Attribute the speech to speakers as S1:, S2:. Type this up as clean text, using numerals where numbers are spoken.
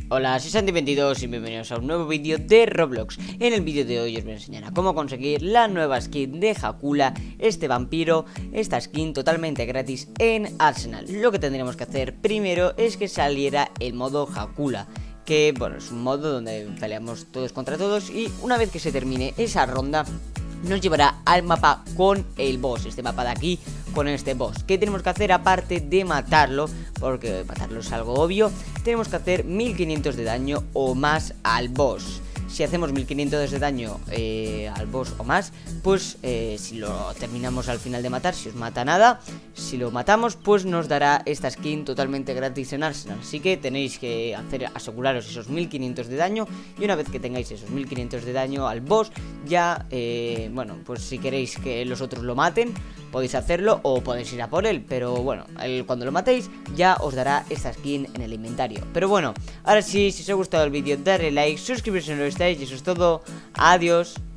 S1: Hola, soy Santi22 y bienvenidos a un nuevo vídeo de Roblox. En el vídeo de hoy os voy a enseñar a cómo conseguir la nueva skin de Hakula, este vampiro, esta skin totalmente gratis en Arsenal. Lo que tendríamos que hacer primero es que saliera el modo Hakula, que bueno, es un modo donde peleamos todos contra todos y una vez que se termine esa ronda nos llevará al mapa con el boss, este mapa de aquí, con este boss. ¿Qué tenemos que hacer aparte de matarlo? Porque matarlo es algo obvio. Tenemos que hacer 1500 de daño o más al boss. Si hacemos 1500 de daño al boss o más, pues si lo terminamos al final de matar, si os mata nada, si lo matamos, pues nos dará esta skin totalmente gratis en Arsenal. Así que tenéis que aseguraros esos 1500 de daño. Y una vez que tengáis esos 1500 de daño al boss, ya, bueno, pues si queréis que los otros lo maten, podéis hacerlo o podéis ir a por él. Pero bueno, cuando lo matéis, ya os dará esta skin en el inventario. Pero bueno, ahora sí, si os ha gustado el vídeo, darle like, suscribiros si no lo estáis. Y eso es todo. Adiós.